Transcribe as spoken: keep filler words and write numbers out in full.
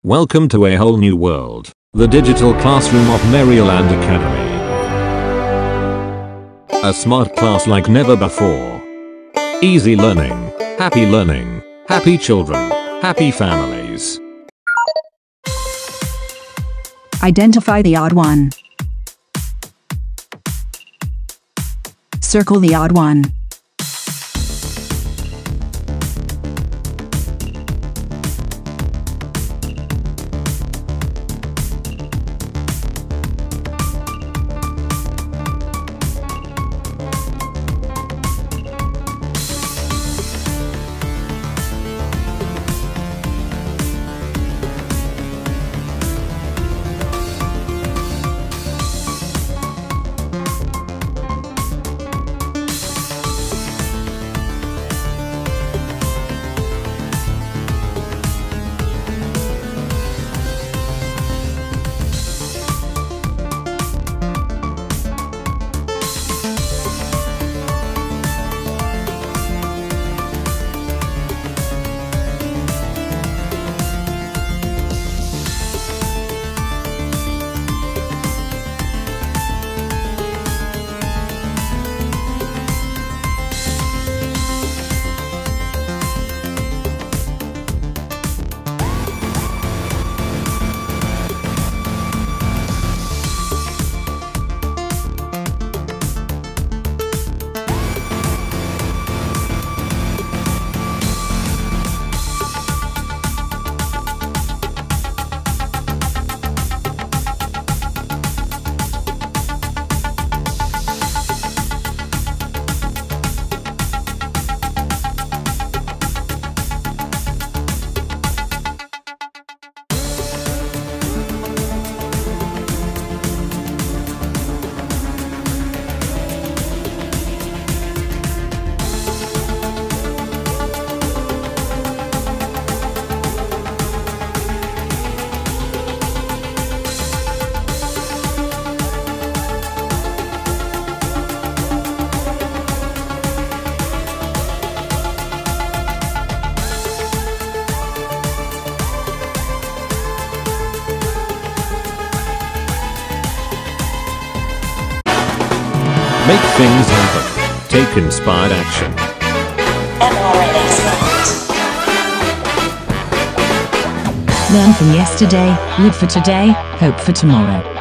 Welcome to a whole new world, the digital classroom of Merryland Academy. A smart class like never before. Easy learning, happy learning, happy children, happy families. Identify the odd one. Circle the odd one. Make things happen. Take inspired action. Learn from yesterday, live for today, hope for tomorrow.